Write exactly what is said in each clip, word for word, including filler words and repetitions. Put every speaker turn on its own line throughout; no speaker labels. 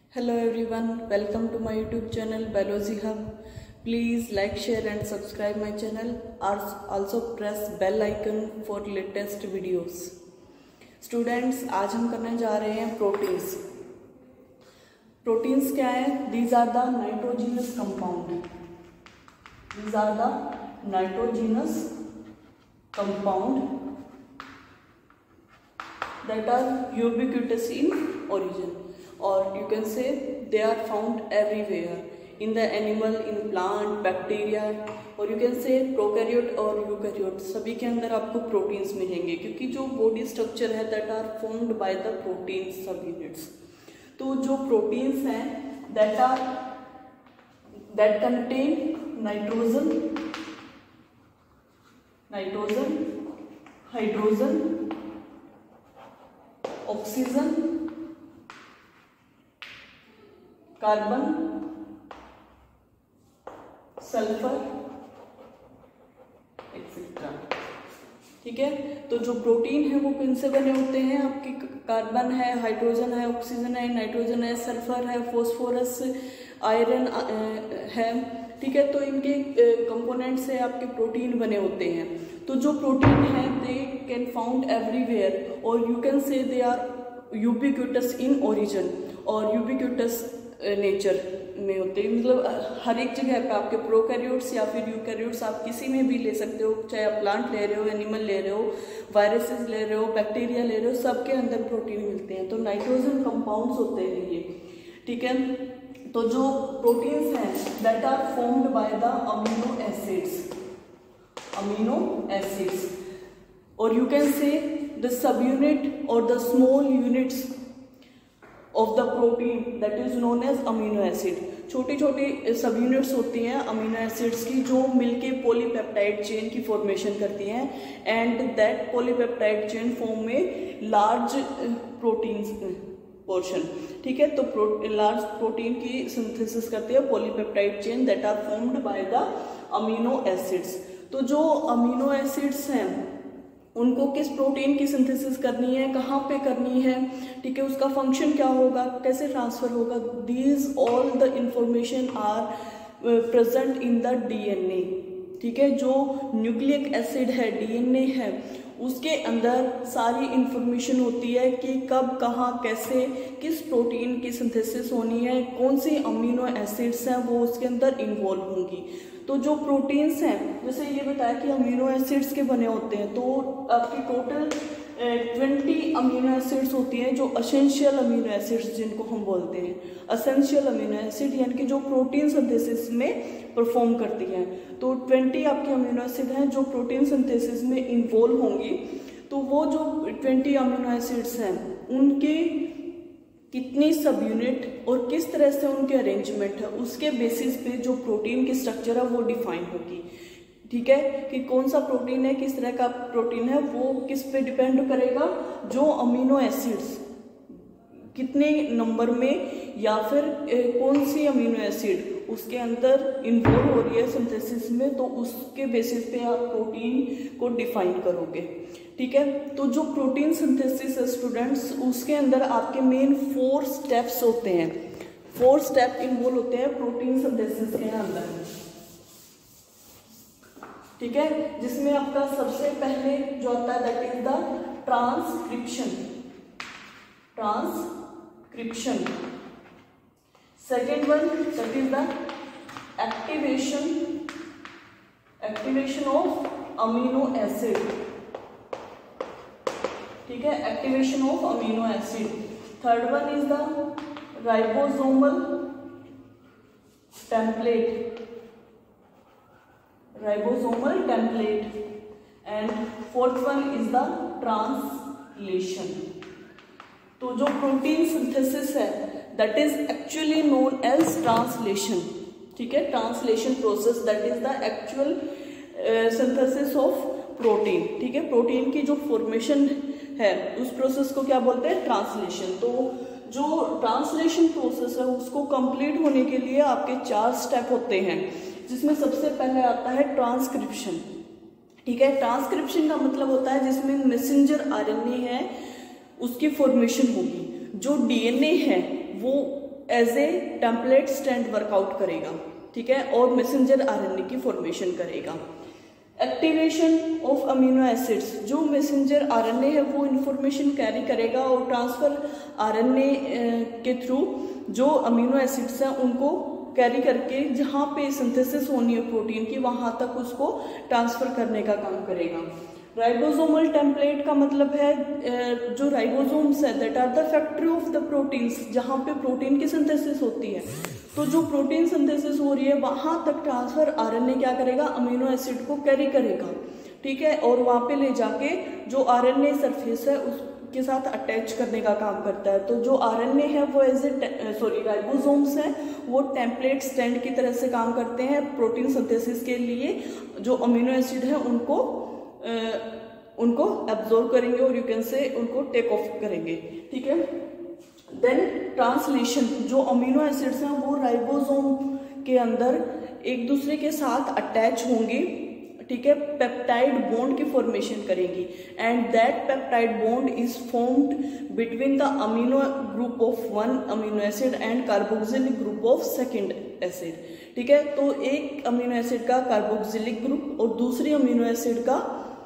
Hello everyone, welcome to my YouTube channel Biology Hub. Please like, share and subscribe my channel. Also press bell icon for latest videos. Students, आज हम करने जा रहे हैं proteins. Proteins क्या है? These are the nitrogenous compound. These are the nitrogenous compound that are ubiquitous in origin. Or you can say they are found everywhere in the animal, in plant, bacteria, और you can say prokaryote और eukaryote सभी के अंदर आपको proteins मिलेंगे क्योंकि जो body structure है that are formed by the proteins sub units. तो जो प्रोटीन्स हैं that are that contain nitrogen nitrogen hydrogen oxygen carbon sulphur etcetera. ठीक है, तो जो प्रोटीन है वो किन से बने होते हैं? आपकी कार्बन है, हाइड्रोजन है, ऑक्सीजन है, नाइट्रोजन है, सल्फर है, फॉस्फोरस, आयरन है. ठीक है, तो इनके कंपोनेंट से आपके प्रोटीन बने होते हैं. तो जो प्रोटीन है दे कैन फाउंड एवरीवेयर और you can say they are ubiquitous in origin और यूबिक्विटस नेचर में होते हैं. मतलब हर एक जगह पे आपके प्रोकैरियोट्स या फिर यूकैरियोट्स आप किसी में भी ले सकते हो, चाहे आप प्लांट ले रहे हो, एनिमल ले रहे हो, वायरसेस ले रहे हो, बैक्टीरिया ले रहे हो, सबके अंदर प्रोटीन मिलते हैं. तो नाइट्रोजन कंपाउंड्स होते हैं ये. ठीक है, तो जो प्रोटीन्स हैं that are formed by the amino acids amino acids और you can say the sub unit और the small units of the protein that is known as amino acid. छोटी छोटी सब यूनिट्स होती हैं अमीनो एसिड्स की जो मिलके पॉलीपेप्टाइड चेन की फॉर्मेशन करती हैं and that polypeptide chain form में लार्ज प्रोटीन पोर्शन. ठीक है, तो प्रो, लार्ज प्रोटीन की सिंथेसिस करती है polypeptide chain that are formed by the amino acids. तो जो अमीनो एसिड्स हैं उनको किस प्रोटीन की सिंथेसिस करनी है, कहाँ पे करनी है, ठीक है, उसका फंक्शन क्या होगा, कैसे ट्रांसफर होगा, these all the information are present in the DNA. ठीक है, जो न्यूक्लिक एसिड है, डीएनए है, उसके अंदर सारी इंफॉर्मेशन होती है कि कब, कहाँ, कैसे, किस प्रोटीन की सिंथेसिस होनी है, कौन सी अमीनो एसिड्स हैं वो उसके अंदर इन्वॉल्व होंगी. तो जो प्रोटीन्स हैं जैसे ये बताया कि अमीनो एसिड्स के बने होते हैं, तो आपकी टोटल ट्वेंटी अमीनो एसिड्स होती हैं जो असेंशियल अमीनो एसिड्स जिनको हम बोलते हैं. असेंशियल अमीनो एसिड यानी कि जो प्रोटीन सिंथेसिस में परफॉर्म करती हैं. तो ट्वेंटी आपके अमीनो एसिड हैं जो प्रोटीन सिंथेसिस में इन्वॉल्व होंगी. तो वो जो ट्वेंटी अमीनो एसिड्स हैं उनके कितनी सब यूनिट और किस तरह से उनके अरेंजमेंट है उसके बेसिस पे जो प्रोटीन की स्ट्रक्चर है वो डिफाइन होगी. ठीक है, कि कौन सा प्रोटीन है, किस तरह का प्रोटीन है, वो किस पे डिपेंड करेगा, जो अमीनो एसिड्स कितने नंबर में या फिर ए, कौन सी अमीनो एसिड उसके अंदर इन्वॉल्व हो रही है सिंथेसिस में, तो उसके बेसिस पे आप प्रोटीन को डिफाइन करोगे. ठीक है, तो जो प्रोटीन सिंथेसिस है स्टूडेंट्स उसके अंदर आपके मेन फोर स्टेप्स होते हैं. फोर स्टेप इन्वॉल्व होते हैं प्रोटीन सिंथेसिस के अंदर. ठीक है, जिसमें आपका सबसे पहले जो आता है that is the transcription transcription second one that is the activation activation of amino acid. ठीक है, activation of amino acid. Third one is the ribosomal template ribosomal template and fourth one is the translation. तो जो protein synthesis है that is actually known as translation. ठीक है, translation process that is the actual synthesis of protein. ठीक है, protein की जो formation है उस प्रोसेस को क्या बोलते हैं? ट्रांसलेशन. तो जो ट्रांसलेशन प्रोसेस है उसको कंप्लीट होने के लिए आपके चार स्टेप होते हैं जिसमें सबसे पहले आता है ट्रांसक्रिप्शन. ठीक है, ट्रांसक्रिप्शन का मतलब होता है जिसमें मैसेंजर आरएनए है उसकी फॉर्मेशन होगी. जो डीएनए है वो as a template stand workout करेगा, ठीक है, और मैसेंजर आरएनए की फॉर्मेशन करेगा। एक्टिवेशन ऑफ अमीनो एसिड्स, जो मैसेंजर आरएनए है वो इंफॉर्मेशन कैरी करेगा और ट्रांसफर आरएनए के थ्रू जो अमीनो एसिड्स हैं उनको कैरी करके जहाँ पे सिंथेसिस होनी है प्रोटीन की वहां तक उसको ट्रांसफर करने का काम करेगा। राइबोसोमल टेम्पलेट का मतलब है जो राइबोसोम्स है that are the factory of the proteins, जहाँ पे प्रोटीन की सिंथेसिस होती है। तो जो प्रोटीन सिंथेसिस हो रही है वहां तक ट्रांसफर आरएनए क्या करेगा, अमीनो एसिड को कैरी करेगा, ठीक है, और वहां पे ले जाके जो आरएनए सरफेस है उसके साथ अटैच करने का काम करता है। तो जो आरएनए है वो एज ए सॉरी राइबोसोम्स है वो टेम्पलेट स्टैंड की तरह से काम करते हैं प्रोटीन सिंथेसिस के लिए। जो अमीनो एसिड है उनको आ, उनको एब्जॉर्ब करेंगे और यू कैन से उनको टेक ऑफ करेंगे, ठीक है। देन ट्रांसलेशन, जो अमीनो एसिड्स हैं वो राइबोसोम के अंदर एक दूसरे के साथ अटैच होंगे, ठीक है, पेप्टाइड बॉन्ड की फॉर्मेशन करेंगी and that peptide bond is formed between the amino group of one amino acid and carboxylic group of second acid, ठीक है। तो एक अमीनो एसिड का कार्बोक्सिलिक ग्रुप और दूसरी अमीनो एसिड का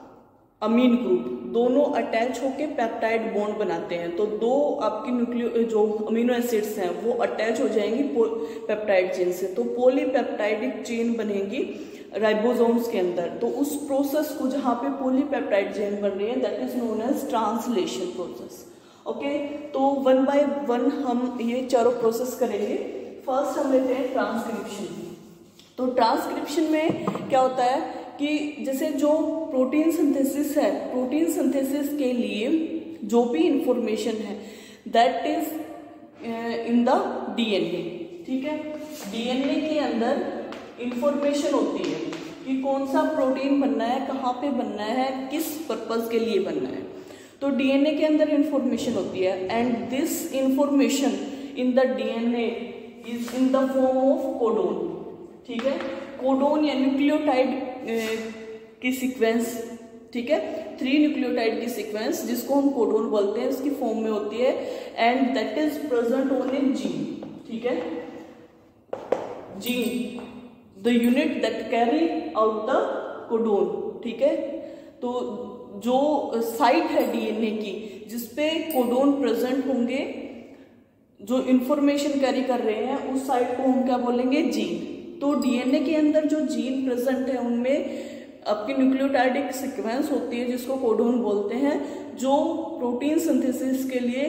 अमीन ग्रुप दोनों अटैच होके पेप्टाइड बॉन्ड बनाते हैं। तो दो आपकी न्यूक्लियो जो अमीनो एसिड्स हैं वो अटैच हो जाएंगी पेप्टाइड चेन से, तो पॉलीपेप्टाइडिक चेन बनेगी राइबोसोम्स के अंदर। तो उस प्रोसेस को जहाँ पे पॉलीपेप्टाइड चेन बन रही है that is known as translation process. Okay, तो वन बाय वन हम ये चारों प्रोसेस करेंगे। फर्स्ट हम लेते हैं ट्रांसक्रिप्शन। तो ट्रांसक्रिप्शन में क्या होता है कि जैसे जो प्रोटीन सिंथेसिस है, प्रोटीन सिंथेसिस के लिए जो भी इंफॉर्मेशन है that is in the DNA, ठीक है। डीएनए के अंदर इंफॉर्मेशन होती है कि कौन सा प्रोटीन बनना है, कहाँ पे बनना है, किस पर्पस के लिए बनना है। तो डीएनए के अंदर इंफॉर्मेशन होती है and this information in the DNA is in the form of codon, ठीक है। कोडोन या न्यूक्लियोटाइड की सीक्वेंस, ठीक है, थ्री न्यूक्लियोटाइड की सीक्वेंस जिसको हम कोडोन बोलते हैं इसकी फॉर्म में होती है and that is present on in gene, ठीक है। Gene the unit that carry out the codon, ठीक है। तो जो साइट है डीएनए की जिसपे कोडोन प्रेजेंट होंगे, जो इंफॉर्मेशन कैरी कर रहे हैं उस साइट को हम क्या बोलेंगे, जीन। तो डीएनए के अंदर जो जीन प्रेजेंट है उनमें आपकी न्यूक्लियोटाइडिक सीक्वेंस होती है जिसको कोडोन बोलते हैं, जो प्रोटीन सिंथेसिस के लिए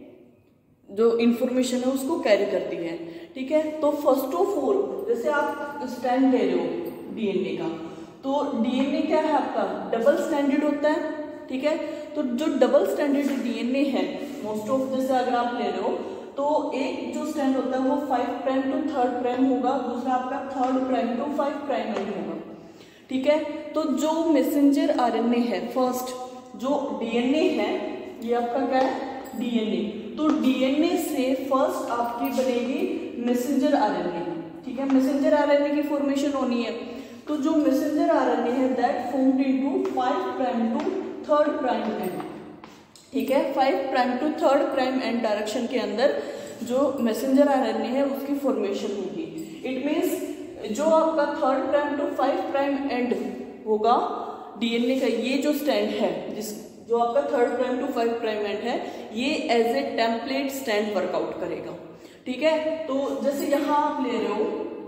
जो इंफॉर्मेशन है उसको कैरी करती है, ठीक है। तो फर्स्ट ऑफ ऑल जैसे आप स्टैंड ले रहे हो डीएनए का, तो डीएनए क्या है आपका डबल स्टैंडर्ड होता है, ठीक है। तो जो डबल स्टैंडर्ड डीएनए है मोस्ट ऑफ, जैसे अगर आप ले रहे हो तो एक जो स्टैंड होता है वो five prime to third prime होगा, दूसरा आपका third prime to five prime end होगा, ठीक है। तो जो मैसेंजर आरएनए है फर्स्ट, जो डीएनए है ये आपका क्या है डीएनए, तो डीएनए से फर्स्ट आपकी बनेगी मैसेंजर आरएनए, ठीक है। मैसेंजर आरएनए की फॉर्मेशन होनी है, तो जो मैसेंजर आरएनए है that formed into five prime to third prime end, ठीक है। Five prime to third prime end direction के अंदर जो मैसेंजर आरएनए है उसकी फॉर्मेशन होगी। इट मींस जो आपका third prime to five prime end होगा डीएनए का ये जो स्टैंड है, जिस जो आपका third prime to five prime end है, ये as a template stand workout करेगा, ठीक है। तो जैसे यहां आप ले रहे हो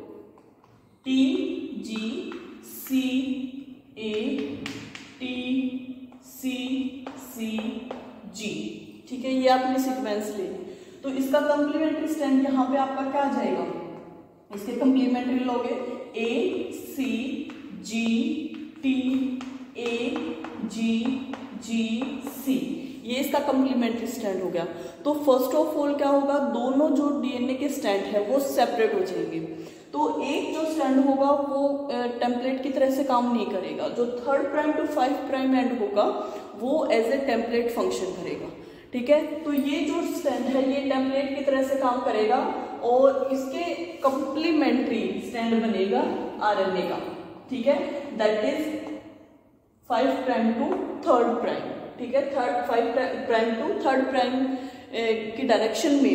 T G C A T C सी जी, ठीक है, ये आपने सीक्वेंस ले। तो इसका कंप्लीमेंट्री स्टैंड यहाँ पे आपका क्या आ जाएगा, इसके कंप्लीमेंट्री लोगे ए सी जी टी ए जी जी सी, ये इसका कंप्लीमेंट्री स्टैंड हो गया। तो फर्स्ट ऑफ ऑल क्या होगा, दोनों जो डीएनए के स्टैंड है वो सेपरेट हो जाएंगे। तो एक जो स्टैंड होगा वो टेम्पलेट की तरह से काम नहीं करेगा, जो third prime to five prime end होगा वो एज ए टेम्पलेट फंक्शन करेगा, ठीक है। तो ये जो स्टैंड है ये टेम्पलेट की तरह से काम करेगा और इसके कंप्लीमेंट्री स्टैंड बनेगा आरएनए का, ठीक है, that is five prime to third prime, ठीक है। Third five prime to third prime की डायरेक्शन में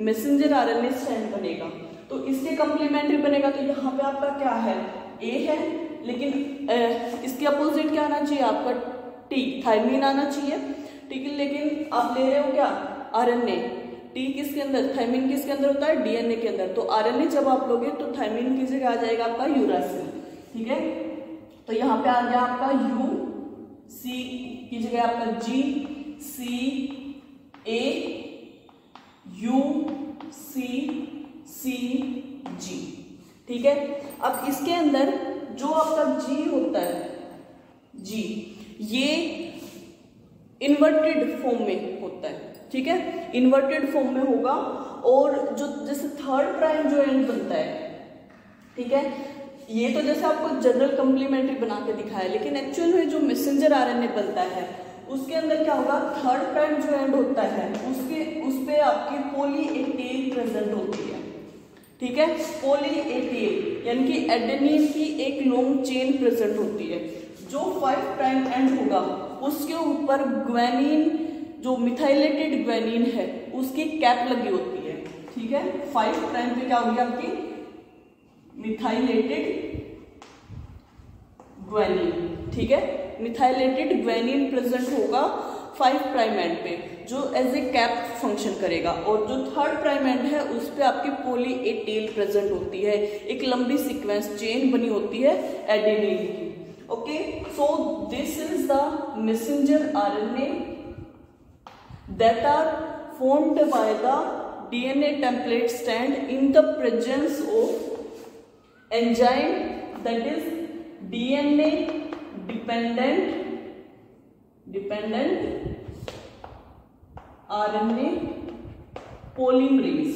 मैसेंजर आरएनए स्ट्रैंड बनेगा। तो इसके कंप्लीमेंट्री बनेगा, तो यहाँ पे आपका क्या है, ए है, लेकिन ए, इसके अपोजिट क्या आना चाहिए आपका, टी, थायमीन आना चाहिए, ठीक है। लेकिन आप ले रहे हो क्या, आरएनए, टी किसके अंदर, थायमीन किसके अंदर होता है, डीएनए के अंदर। तो आरएनए जब आप लोगे तो थायमीन की जगह आ जाएगा आपका यूरासिल, ठीक है। तो यहाँ पे आ गया आपका यू, सी की जगह आपका जी, सी ए, यू सी सी जी, ठीक है। अब इसके अंदर जो आपका जी होता है, जी, ये इन्वर्टेड फॉर्म में होता है, ठीक है, इन्वर्टेड फॉर्म में होगा। और जो जैसे थर्ड प्राइम जो एंड बनता है, ठीक है, ये तो जैसे आपको जनरल कंप्लीमेंट्री बना के दिखाया, लेकिन एक्चुअल में जो मैसेंजर आरएनए बनता है उसके अंदर क्या होगा, थर्ड प्राइम जो एंड होता है उसके उस पे आपकी पॉली ए टेल प्रेजेंट होती है, ठीक है। पॉली ए टेल यानी कि एडेनिन की एक लॉन्ग चेन प्रेजेंट होती है। जो फाइव प्राइम एंड होगा उसके ऊपर ग्वेनिन, जो मिथाइलेटेड ग्वेनिन है उसकी कैप लगी होती है, ठीक है। फाइव प्राइम पे क्या होगी आपकी मिथाइलेटेड ग्वेनिन, ठीक है, मिथाइलेटेड ग्वेनिन प्रेजेंट होगा फाइव प्राइम एंड पे, जो एज ए कैप फंक्शन करेगा। और जो थर्ड प्राइम एंड है उस पे आपकी पॉली ए टेल प्रेजेंट होती है, एक लंबी सीक्वेंस चेन बनी होती है एडेनिन की। Okay, so this is the messenger RNA that are formed by the D N A template strand in the presence of enzyme that is D N A dependent dependent R N A polymerase,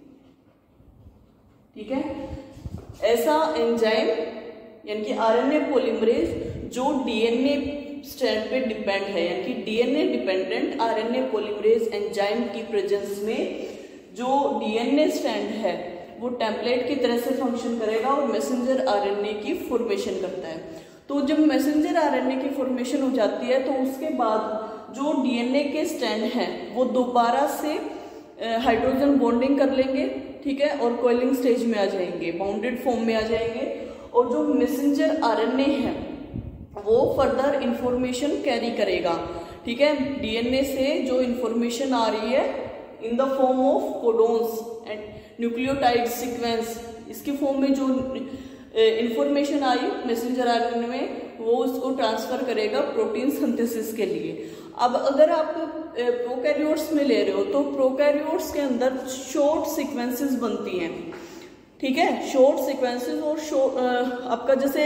ठीक है। ऐसा enzyme यानी कि RNA polymerase जो DNA strand पे depend है, यानी कि DNA dependent RNA polymerase enzyme की प्रेजेंस में जो डीएनए स्ट्रैंड है वो टेम्पलेट की तरह से फंक्शन करेगा और मैसेंजर आरएनए की फॉर्मेशन करता है। तो जब मैसेंजर आरएनए की फॉर्मेशन हो जाती है तो उसके बाद जो डीएनए के स्ट्रैंड हैं वो दोबारा से हाइड्रोजन बॉन्डिंग कर लेंगे, ठीक है, और कॉइलिंग स्टेज में आ जाएंगे, बाउंडेड फॉर्म में आ जाएंगे। और जो मैसेंजर आरएनए है वो फर्दर इंफॉर्मेशन कैरी करेगा, ठीक है। डीएनए से जो इंफॉर्मेशन आ रही है in the form of codons and nucleotide sequence, इसकी फॉर्म में जो इंफॉर्मेशन आई मैसेंजर आरएनए में वो उसको ट्रांसफर करेगा प्रोटीन सिंथेसिस के लिए। अब अगर आप प्रोकैरियोट्स में ले रहे हो तो प्रोकैरियोट्स के अंदर शॉर्ट सीक्वेंसेस बनती हैं, ठीक है, शॉर्ट सीक्वेंसेस। और शॉर्ट आपका जैसे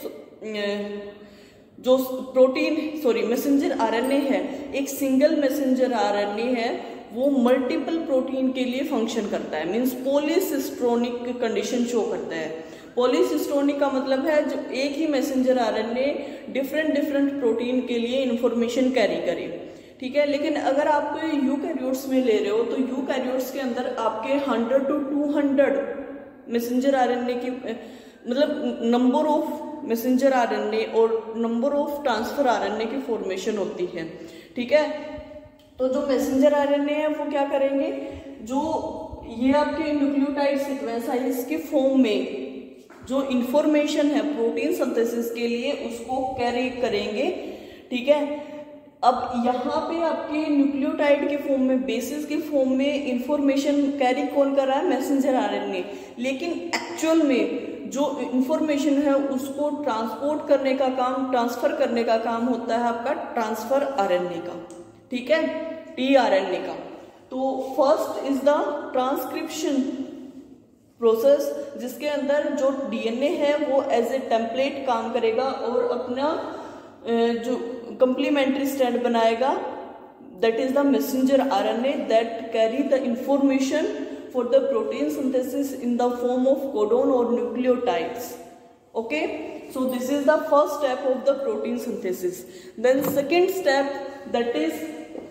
जो प्रोटीन सॉरी मैसेंजर आरएनए है, एक सिंगल मैसेंजर आरएनए है, वो मल्टीपल प्रोटीन के लिए फंक्शन करता है, मींस पॉलीसिस्ट्रोनिक कंडीशन शो करता है। पॉलीसिस्ट्रोनिक का मतलब है जो एक ही messenger RNA different different protein के लिए इंफॉर्मेशन कैरी करे, ठीक है। लेकिन अगर आप यूकैरियोट्स में ले रहे हो तो यूकैरियोट्स के अंदर आपके hundred to two hundred messenger RNA की मतलब नंबर ऑफ मैसेंजर आरएनए और नंबर ऑफ ट्रांसफर आरएनए की फॉर्मेशन होती है, ठीक है। तो जो मैसेंजर आरएनए है वो क्या करेंगे, जो ये आपके न्यूक्लियोटाइड सीक्वेंस है इसके फॉर्म में जो इंफॉर्मेशन है प्रोटीन सिंथेसिस के लिए उसको कैरी करेंगे, ठीक है। अब यहाँ पे आपके न्यूक्लियोटाइड के फॉर्म में, बेसिस के फॉर्म में इंफॉर्मेशन कैरी कौन कर रहा है, मैसेंजर आरएनए। लेकिन एक्चुअल में जो इंफॉर्मेशन है उसको ट्रांसपोर्ट करने का काम, ट्रांसफर करने का काम होता है आपका ट्रांसफर आरएनए का, ठीक है, टीआरएनए का। तो first is the transcription process, जिसके अंदर जो डीएनए है वो एज ए टेम्पलेट काम करेगा और अपना जो कंप्लीमेंट्री स्ट्रैंड बनाएगा, that is the messenger RNA that carry the information for the protein synthesis in the form of codon or nucleotides. Okay, so this is the first step of the protein synthesis. Then second step, that is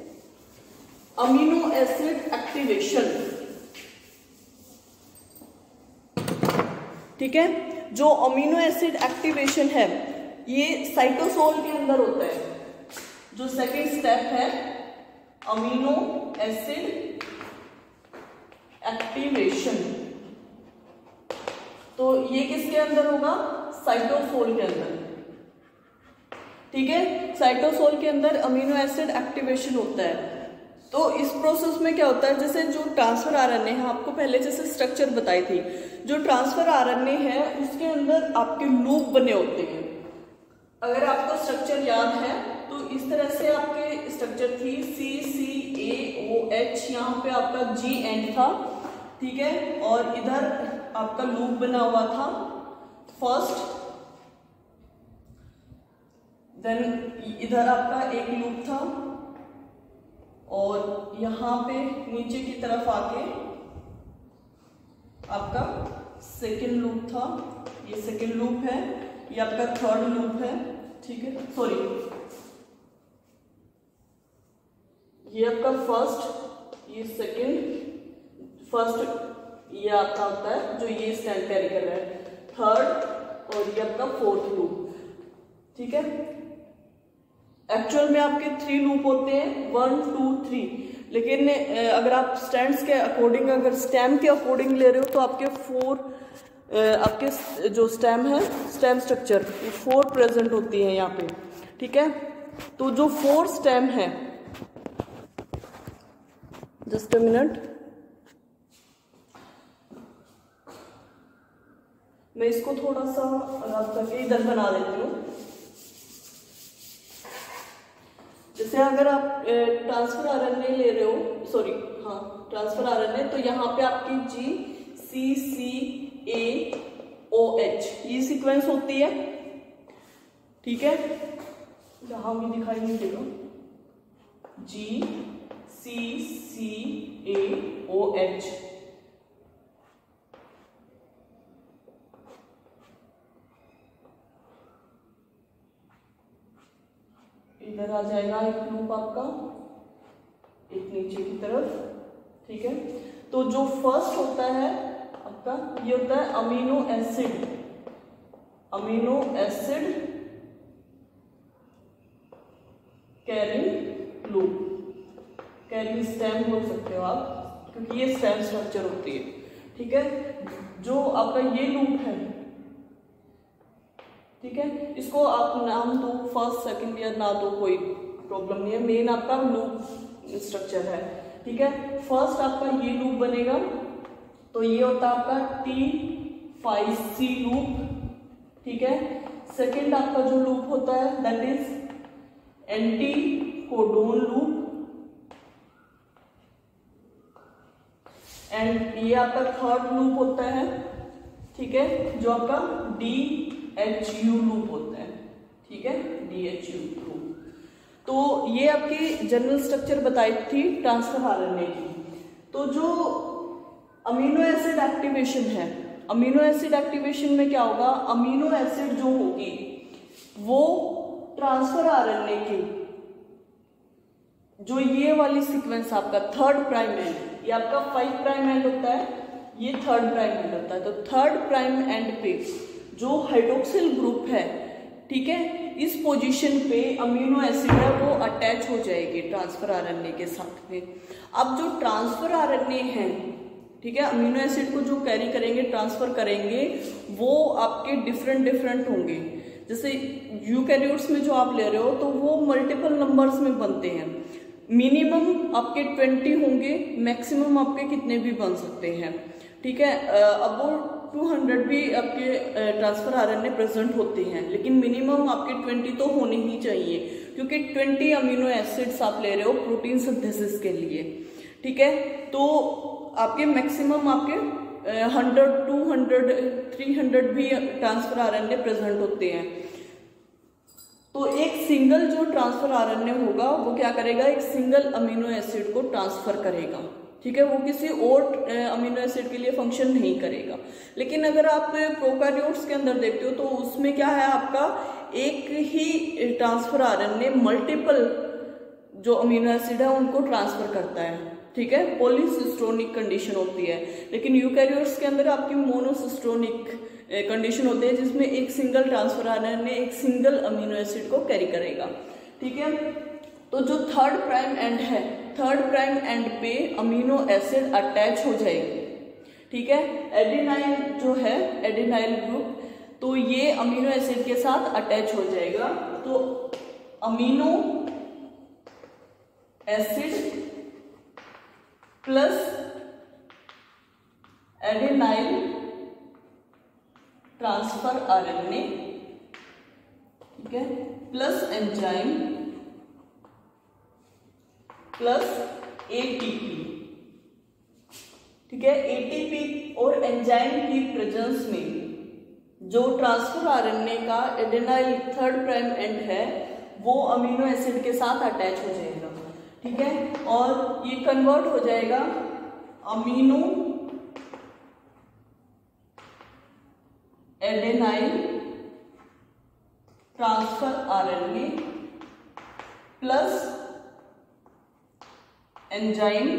amino acid activation, ठीक है। जो amino acid activation है ये cytosol के अंदर होता है। जो सेकेंड स्टेप है अमीनो एसिड एक्टिवेशन, तो ये किसके अंदर होगा? साइटोसोल के अंदर, ठीक है। साइटोसोल के अंदर अमीनो एसिड एक्टिवेशन होता है। तो इस प्रोसेस में क्या होता है, जैसे जो ट्रांसफर आरएनए है, आपको पहले जैसे स्ट्रक्चर बताई थी, जो ट्रांसफर आरएनए है उसके अंदर आपके लूप बने होते हैं। अगर आपको स्ट्रक्चर याद है तो इस तरह से आपके स्ट्रक्चर थी, सी सी ए ओ एच, यहाँ पे आपका जी एंड था, ठीक है, और इधर आपका लूप बना हुआ था फर्स्ट, देन इधर आपका एक लूप था, और यहाँ पे नीचे की तरफ आके आपका सेकेंड लूप था, ये सेकेंड लूप है, ये आपका थर्ड लूप है, ठीक है, सॉरी ये आपका फर्स्ट, ये सेकेंड, फर्स्ट ये आपका होता है जो ये स्टैंड कैरी कर रहा है, थर्ड, और ये आपका फोर्थ लूप, ठीक है। एक्चुअल में आपके थ्री लूप होते हैं, वन टू थ्री, लेकिन अगर आप स्टैंड्स के अकॉर्डिंग, अगर स्टेम के अकॉर्डिंग ले रहे हो तो आपके फोर, आपके जो स्टेम है, स्टेम स्ट्रक्चर, ये फोर प्रेजेंट होती है यहाँ पे, ठीक है। तो जो फोर स्टेम है, जस्ट अ मिनट, मैं इसको थोड़ा सा अलग करके इधर बना देती हूँ। जैसे अगर आप ट्रांसफर आरएनए ले रहे हो, सॉरी हाँ ट्रांसफर आरएनए, तो यहाँ पे आपकी जी सी सी ए ओ एच ये सीक्वेंस होती है, ठीक है, यहाँ भी दिखाई नहीं देगा, जी सी सी ए ओ एच, इधर आ जाएगा एक लूप आपका, एक नीचे की तरफ, ठीक है। तो जो फर्स्ट होता है आपका, ये होता है amino acid, amino acid carrying loop, carrying stem बोल सकते हो आप, क्योंकि ये स्टेम स्ट्रक्चर होती है, ठीक है। जो आपका ये लूप है, ठीक है, इसको आप नाम दो फर्स्ट सेकंड या ना दो, कोई प्रॉब्लम नहीं है, मेन आपका लूप स्ट्रक्चर है, ठीक है। फर्स्ट आपका ये लूप बनेगा, तो ये होता है आपका टी फाइव सी लूप, ठीक है। सेकंड आपका जो लूप होता है that is anti codon loop, and ये आपका थर्ड लूप होता है, ठीक है, जो आपका डी एच यू लूप होता है, ठीक है, डी एच यू लूप। तो ये आपकी जनरल स्ट्रक्चर बताई थी ट्रांसफर आरएनए की। तो जो अमीनो एसिड एक्टिवेशन है, अमीनो एसिड एक्टिवेशन में क्या होगा, अमीनो एसिड जो होगी वो ट्रांसफर आरएनए की जो ये वाली सीक्वेंस आपका थर्ड प्राइम एंड, ये आपका फाइव प्राइम एंड होता है, ये थर्ड प्राइम एंड होता है, तो थर्ड प्राइम एंड पे जो हाइड्रोक्सिल ग्रुप है, ठीक है, इस पोजीशन पे अमीनो एसिड है वो अटैच हो जाएगी ट्रांसफर आरएनए के साथ में। अब जो ट्रांसफर आरएनए है, ठीक है, अमीनो एसिड को जो कैरी करेंगे, ट्रांसफर करेंगे, वो आपके डिफरेंट डिफरेंट होंगे। जैसे यूकैरियोट्स में जो आप ले रहे हो तो वो मल्टीपल नंबर्स में बनते हैं, मिनिमम आपके ट्वेंटी होंगे, मैक्सिमम आपके कितने भी बन सकते हैं, ठीक है। अब वो टू हंड्रेड भी आपके ट्रांसफर आरएनए प्रेजेंट होते हैं, लेकिन मिनिमम आपके ट्वेंटी तो होने ही चाहिए, क्योंकि ट्वेंटी अमीनो एसिड्स आप ले रहे हो प्रोटीन सिंथेसिस के लिए, ठीक है। तो आपके मैक्सिमम आपके hundred to hundred three hundred भी ट्रांसफर आरएनए प्रेजेंट होते हैं। तो एक सिंगल जो ट्रांसफर आरएनए होगा वो क्या करेगा, एक सिंगल अमीनो एसिड को ट्रांसफर करेगा, ठीक है, वो किसी और अमीनो एसिड के लिए फंक्शन नहीं करेगा। लेकिन अगर आप प्रोकैरियोट्स के अंदर देखते हो तो उसमें क्या है, आपका एक ही ट्रांसफर आरएनए मल्टीपल जो अमीनो एसिड है उनको ट्रांसफर करता है, ठीक है, पॉलीसिस्टोनिक कंडीशन होती है। लेकिन यूकैरियोट्स के अंदर आपकी मोनोसिस्टोनिक कंडीशन होती है, जिसमें एक सिंगल ट्रांसफर आरएनए एक सिंगल अमीनो एसिड को कैरी करेगा, ठीक है। तो जो थर्ड प्राइम एंड है, थर्ड प्राइम एंड पे अमीनो एसिड अटैच हो जाएगी, ठीक है। एडेनाइन जो है, एडेनाइल ग्रुप, तो ये अमीनो एसिड के साथ अटैच हो जाएगा। तो amino acid plus adenyl transfer RNA, ठीक है, प्लस एंजाइम प्लस एटीपी, ठीक है। एटीपी और एंजाइम की प्रेजेंस में जो ट्रांसफर आरएनए का एडेनाइल थर्ड प्राइम एंड है वो अमीनो एसिड के साथ अटैच हो जाएगा, ठीक है, और ये कन्वर्ट हो जाएगा amino adenyl transfer RNA plus enzyme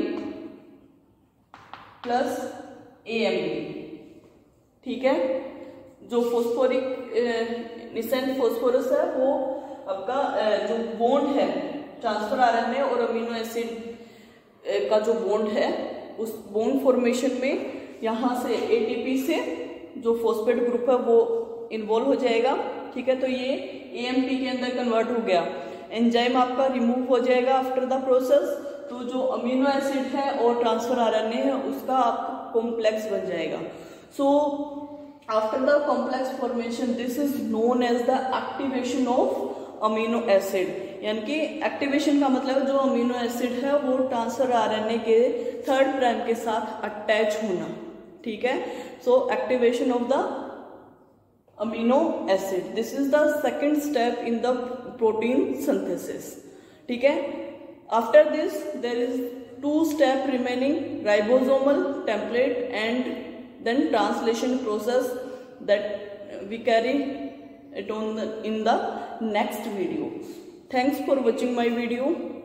plus AMP, ठीक है। जो फोस्फोरिक निसेंट फोस्फोरस है वो आपका जो बॉन्ड है ट्रांसफर आरएनए और अमीनो एसिड का जो बॉन्ड है उस बॉन्ड फॉर्मेशन में यहाँ से एटीपी से जो फॉस्फेट ग्रुप है वो इन्वॉल्व हो जाएगा, ठीक है। तो ये एएमपी के अंदर कन्वर्ट हो गया। एंजाइम आपका रिमूव हो जाएगा आफ्टर द प्रोसेस, तो जो अमीनो एसिड है और ट्रांसफर आरएनए है उसका आपका कॉम्प्लेक्स बन जाएगा। So after the complex formation this is known as the activation of amino acid, यानी कि एक्टिवेशन का मतलब जो अमीनो एसिड है वो ट्रांसफर आरएनए के थर्ड प्राइम के साथ अटैच होना, ठीक है। So activation of the amino acid, this is the second step in the protein synthesis, ठीक है। After this there is two step remaining, ribosomal template and then translation process that we carry it on the in the next video. Thanks for watching my video.